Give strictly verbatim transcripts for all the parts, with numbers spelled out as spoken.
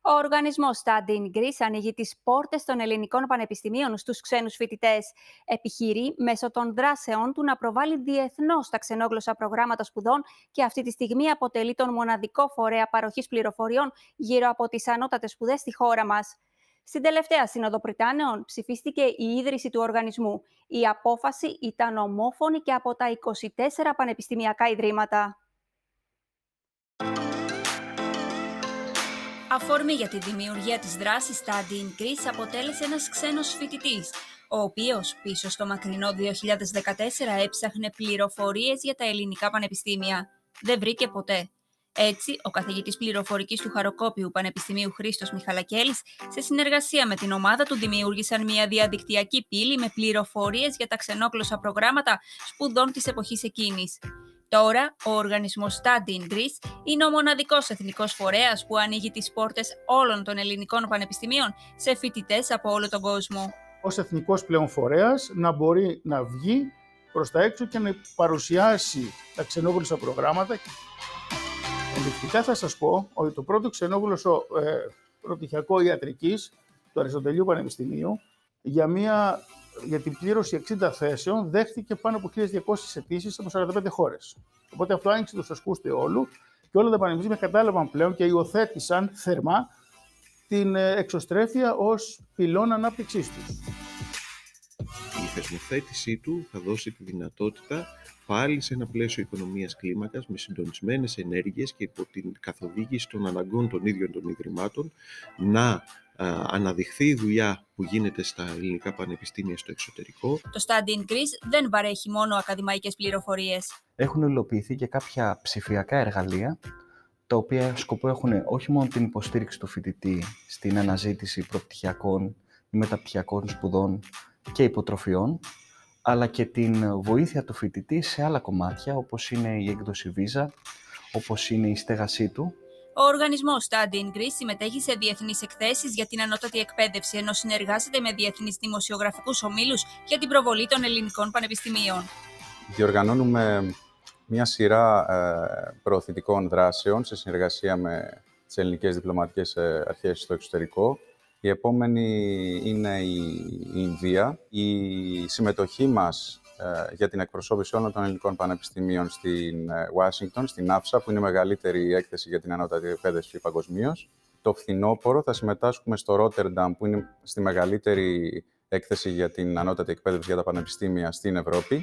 Ο οργανισμός Study in Greece ανοίγει τις πόρτες των ελληνικών πανεπιστημίων στους ξένους φοιτητές. Επιχειρεί μέσω των δράσεών του να προβάλλει διεθνώς τα ξενόγλωσσα προγράμματα σπουδών και αυτή τη στιγμή αποτελεί τον μοναδικό φορέα παροχής πληροφοριών γύρω από τις ανώτατες σπουδές στη χώρα μας. Στην τελευταία Σύνοδο Πριτάνεων ψηφίστηκε η ίδρυση του οργανισμού. Η απόφαση ήταν ομόφωνη και από τα είκοσι τέσσερα πανεπιστημιακά ιδρύματα. Αφορμή για τη δημιουργία της δράσης Study in Greece αποτέλεσε ένας ξένος φοιτητής, ο οποίος πίσω στο μακρινό δύο χιλιάδες δεκατέσσερα έψαχνε πληροφορίες για τα ελληνικά πανεπιστήμια. Δεν βρήκε ποτέ. Έτσι, ο καθηγητής πληροφορικής του Χαροκόπιου Πανεπιστημίου Χρήστος Μιχαλακέλης, σε συνεργασία με την ομάδα του, δημιούργησαν μια διαδικτυακή πύλη με πληροφορίες για τα ξενόγλωσσα προγράμματα σπουδών της εποχής εκείνης. Τώρα, ο οργανισμός Study in Greece είναι ο μοναδικός εθνικός φορέας που ανοίγει τις πόρτες όλων των ελληνικών πανεπιστημίων σε φοιτητές από όλο τον κόσμο. Ως εθνικός πλέον φορέας να μπορεί να βγει προς τα έξω και να παρουσιάσει τα ξενόγλωσσα προγράμματα. Ενδεικτικά θα σας πω ότι το πρώτο ξενόγλωσσο ε, προπτυχιακό ιατρικής του Αριστοτελείου Πανεπιστημίου για, μια, για την πλήρωση εξήντα θέσεων δέχτηκε πάνω από χίλιες διακόσιες αιτήσεις από σαράντα πέντε χώρες. Οπότε αυτό άνοιξε τους ασκούς όλου και όλα τα πανεπιστήμια κατάλαβαν πλέον και υιοθέτησαν θερμά την εξωστρέφεια ως πυλώνα ανάπτυξής τους. Η θεσμοθέτησή του θα δώσει τη δυνατότητα πάλι σε ένα πλαίσιο οικονομίας κλίμακας με συντονισμένες ενέργειες και υπό την καθοδήγηση των αναγκών των ίδιων των Ιδρυμάτων να α, αναδειχθεί η δουλειά που γίνεται στα ελληνικά πανεπιστήμια στο εξωτερικό. Το Study in Greece δεν παρέχει μόνο ακαδημαϊκές πληροφορίες. Έχουν υλοποιηθεί και κάποια ψηφιακά εργαλεία, τα οποία σκοπό έχουν όχι μόνο την υποστήριξη του φοιτητή στην αναζήτηση προπτυχιακών ή μεταπτυχιακών σπουδών και υποτροφιών, αλλά και την βοήθεια του φοιτητή σε άλλα κομμάτια, όπως είναι η έκδοση βίζα, όπως είναι η στέγασή του. Ο οργανισμός Study in Greece συμμετέχει σε διεθνείς εκθέσεις για την ανώτατη εκπαίδευση, ενώ συνεργάζεται με διεθνείς δημοσιογραφικούς ομίλους για την προβολή των ελληνικών πανεπιστημίων. Διοργανώνουμε μια σειρά ε, προωθητικών δράσεων σε συνεργασία με τις ελληνικές διπλωματικές αρχές στο εξωτερικό. Η επόμενη είναι η Ινδία. Η συμμετοχή μας ε, για την εκπροσώπηση όλων των ελληνικών πανεπιστημίων στην Ουάσιγκτον, στην άφσα, που είναι η μεγαλύτερη έκθεση για την ανώτατη εκπαίδευση παγκοσμίως. Το φθινόπωρο θα συμμετάσχουμε στο Ρότερνταμ, που είναι στη μεγαλύτερη έκθεση για την ανώτατη εκπαίδευση για τα πανεπιστήμια στην Ευρώπη.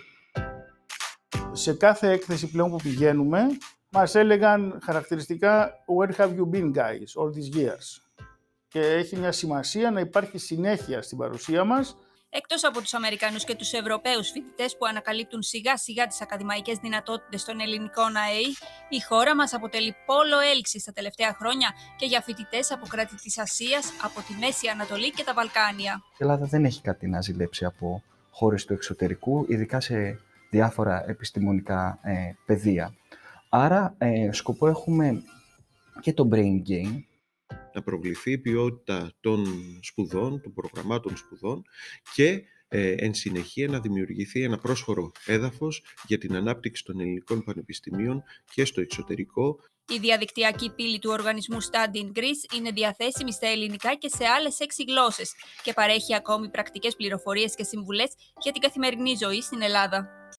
Σε κάθε έκθεση πλέον που πηγαίνουμε, μας έλεγαν χαρακτηριστικά «Where have you been, guys, all these years?» Και έχει μια σημασία να υπάρχει συνέχεια στην παρουσία μας. Εκτός από τους Αμερικανούς και τους Ευρωπαίους φοιτητές που ανακαλύπτουν σιγά σιγά τις ακαδημαϊκές δυνατότητες των ελληνικών ΑΕΗ, η χώρα μας αποτελεί πόλο έλξης τα τελευταία χρόνια και για φοιτητές από κράτη της Ασίας, από τη Μέση Ανατολή και τα Βαλκάνια. Η Ελλάδα δεν έχει κάτι να ζηλέψει από χώρες του εξωτερικού, ειδικά σε διάφορα επιστημονικά ε, πεδία. Άρα, ε, σκοπό έχουμε και το brain gain. Να προβληθεί η ποιότητα των σπουδών, των προγραμμάτων σπουδών και ε, εν συνεχεία να δημιουργηθεί ένα πρόσφορο έδαφος για την ανάπτυξη των ελληνικών πανεπιστημίων και στο εξωτερικό. Η διαδικτυακή πύλη του οργανισμού Study in Greece είναι διαθέσιμη στα ελληνικά και σε άλλες έξι γλώσσες και παρέχει ακόμη πρακτικές πληροφορίες και συμβουλές για την καθημερινή ζωή στην Ελλάδα.